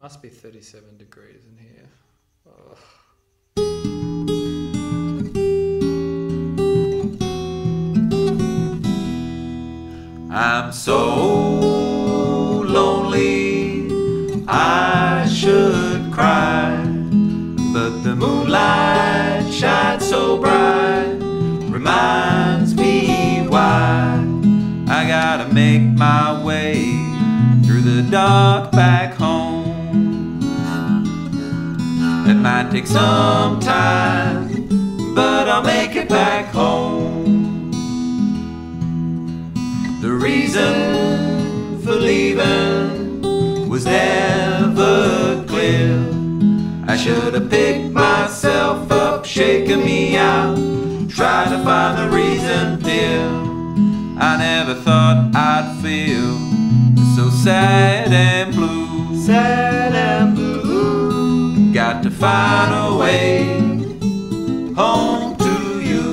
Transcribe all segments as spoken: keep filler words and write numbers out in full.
Must be thirty-seven degrees in here. Oh. I'm so lonely, I should cry, but the moonlight shines so bright, reminds me why I gotta make my way through the dark back home. It might take some time, but I'll make it back home. The reason for leaving was never clear. I should have picked myself up, shaken me out, tried to find the reason, dear. I never thought I'd feel so sad and blue. Sad and blue. Got to find a way home to you.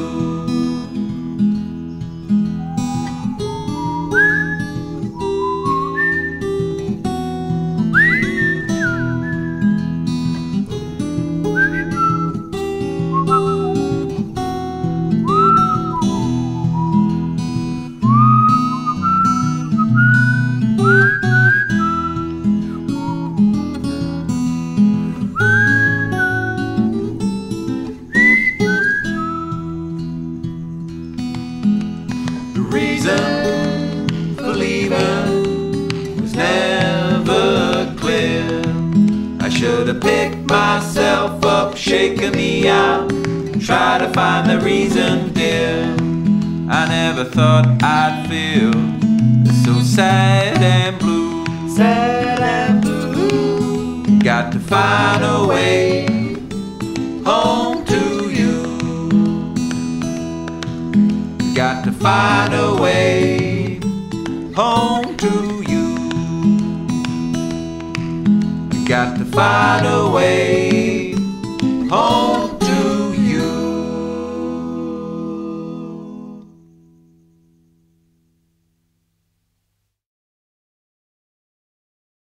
The reason for leaving was never clear. I should have picked myself up, shaken me out, try to find the reason, dear. I never thought I'd feel so sad and blue. Sad and blue. Got to find a way home to you. Got to find a way home to you. Got to find a way home.